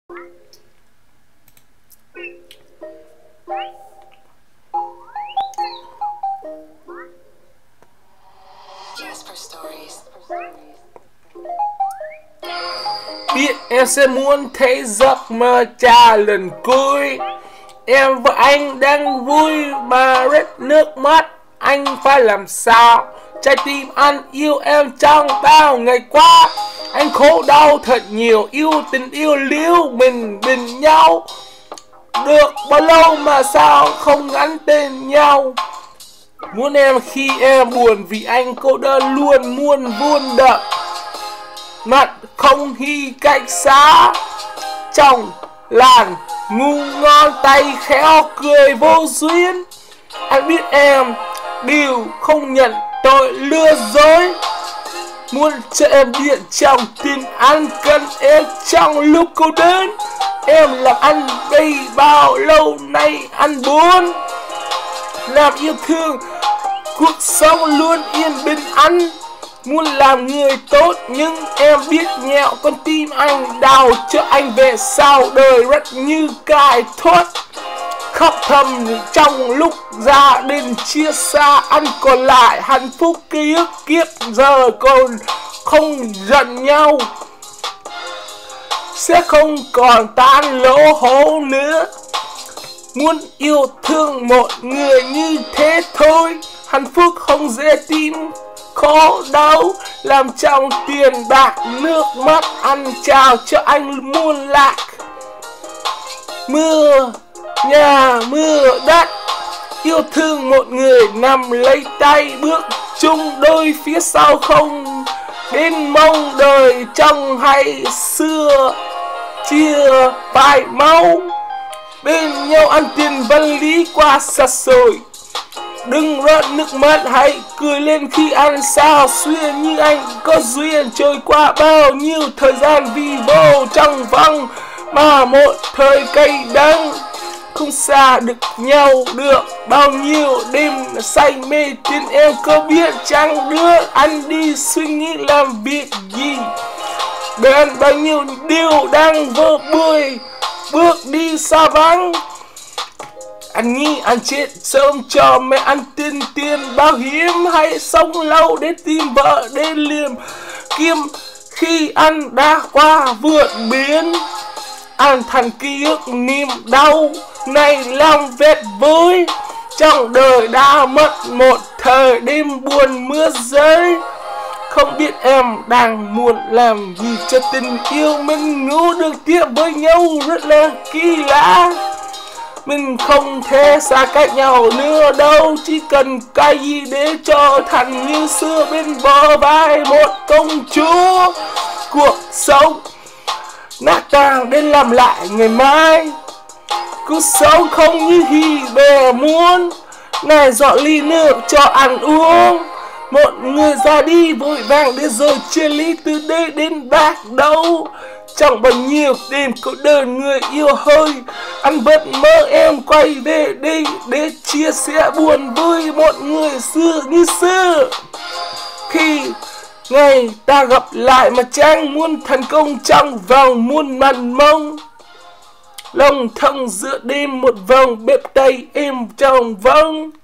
Biết em sẽ muốn thấy giấc mơ cha lần cuối. Em và anh đang vui mà rớt nước mắt. Anh phải làm sao? Trái tim anh yêu em trong bao ngày qua. Anh khổ đau thật nhiều, yêu tình yêu liêu mình bên nhau. Được bao lâu mà sao không gắn tên nhau. Muốn em khi em buồn vì anh cô đơn luôn muôn vuông đợi. Mặt không hy cách xa trong làn ngu ngon tay khéo cười vô duyên. Anh biết em điều không nhận tội lừa dối. Muốn cho em biết trong tin anh cần em trong lúc cô đơn. Em làm anh đây bao lâu nay anh buồn. Làm yêu thương cuộc sống luôn yên bình anh. Muốn làm người tốt nhưng em biết nhẹo con tim anh. Đào cho anh về sau đời rất như cài thoát. Khóc thầm trong lúc gia đình chia xa. Anh còn lại hạnh phúc ký ức kiếp giờ còn không giận nhau. Sẽ không còn tan lỗ hố nữa. Muốn yêu thương một người như thế thôi. Hạnh phúc không dễ tìm khó đau. Làm trong tiền bạc nước mắt ăn chào cho anh muôn lạc. Mưa nhà mưa đất. Yêu thương một người nằm lấy tay bước chung đôi phía sau không đến mong đời trong hay xưa chia vài máu. Bên nhau ăn tiền văn lý qua xa xôi. Đừng rớt nước mắt hãy cười lên khi ăn sao xuyên. Như anh có duyên trôi qua bao nhiêu thời gian vì vô trong vắng. Mà một thời cay đắng không xa được nhau được bao nhiêu đêm say mê tin. Em có biết chăng đưa anh đi suy nghĩ làm việc gì. Bên bao nhiêu điều đang vơ bươi bước đi xa vắng. Anh nghĩ anh chết sớm cho mẹ anh tiền bảo hiểm. Hãy sống lâu để tìm vợ để liềm kiếm. Khi anh đã qua vượt biến. Anh thành ký ức niềm đau này làm vết vơi. Trong đời đã mất một thời đêm buồn mưa rơi. Không biết em đang muốn làm gì cho tình yêu mình ngủ được tiếp với nhau rất là kỳ lạ. Mình không thể xa cách nhau nữa đâu. Chỉ cần cái gì để cho thành như xưa bên bờ vai một công chúa. Cuộc sống nát tan đến làm lại ngày mai. Cuộc sống không như hy bè muốn. Này dọn ly nước cho ăn uống. Một người ra đi vội vàng để rồi chia ly từ đây đến bạc đâu. Chẳng bao nhiêu đêm cô đơn người yêu hơi. Anh vẫn mơ em quay về đây để chia sẻ buồn với một người xưa như xưa. Khi ngày ta gặp lại mà chẳng muốn thành công trong vòng muôn màn mông. Lòng thông giữa đêm một vòng bếp tay êm trong vòng.